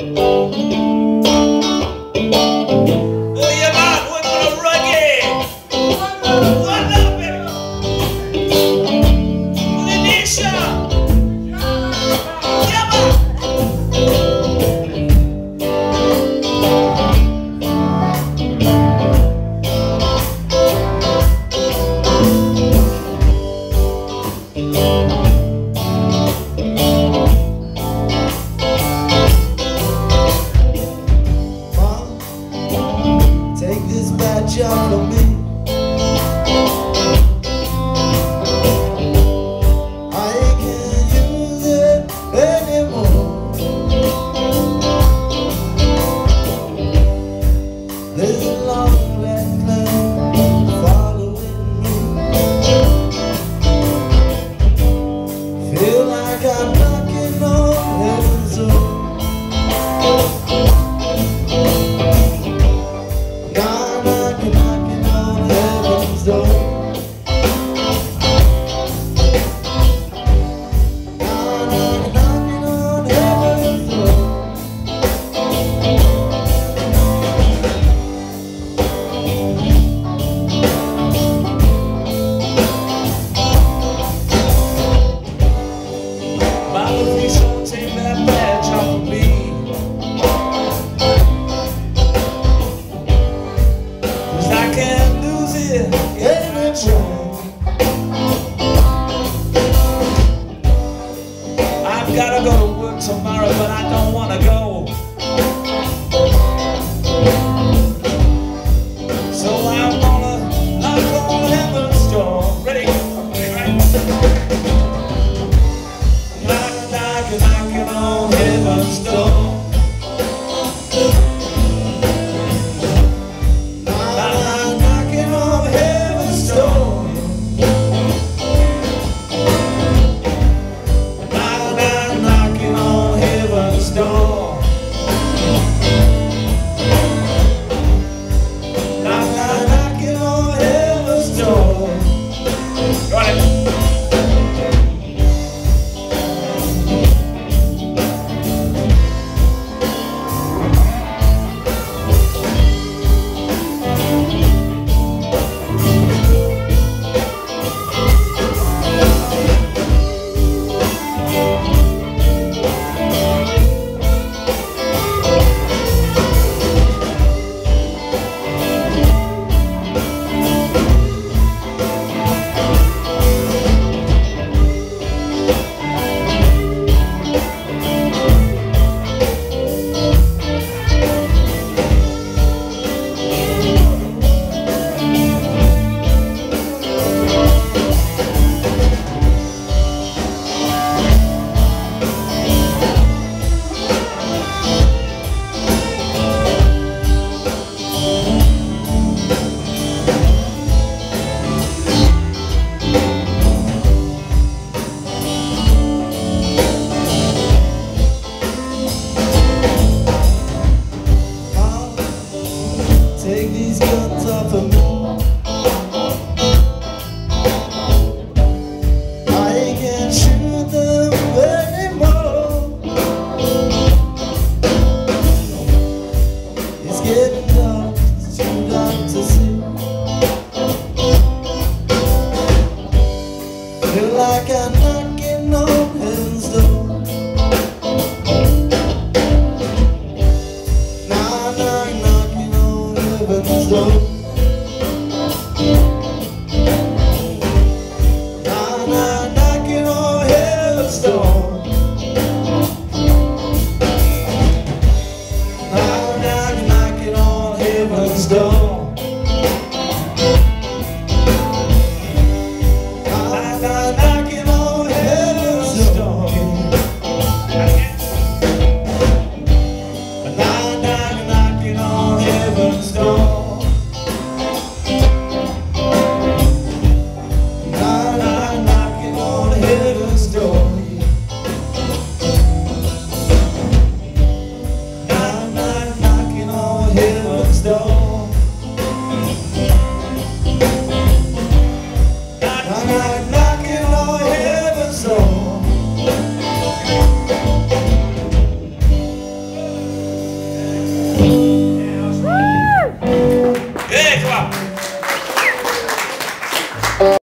Take this badge off of me. I can't use it anymore. There's a long red cloud following me. Feel like I'm knocking on heaven's door. Take that badge off of me, 'cause I can't lose it anytime. I've gotta go to work tomorrow, but I don't wanna go. So I'm gonna knock on heaven's door. Ready? Right? Knocking on heaven's door. Knocking on heaven's door. Knocking on heaven's door. Knocking on heaven's door. Got it. Take these guns off of me. I can't shoot them anymore. It's getting dark, it's too dark to see. Feel like I'm knocking on heaven's door. Knocking on heaven's door. Knocking on heaven's door. Knocking on heaven's door. Knocking on heaven's door. Knocking on heaven's door. Knocking on heaven's door. Knocking on heaven's door.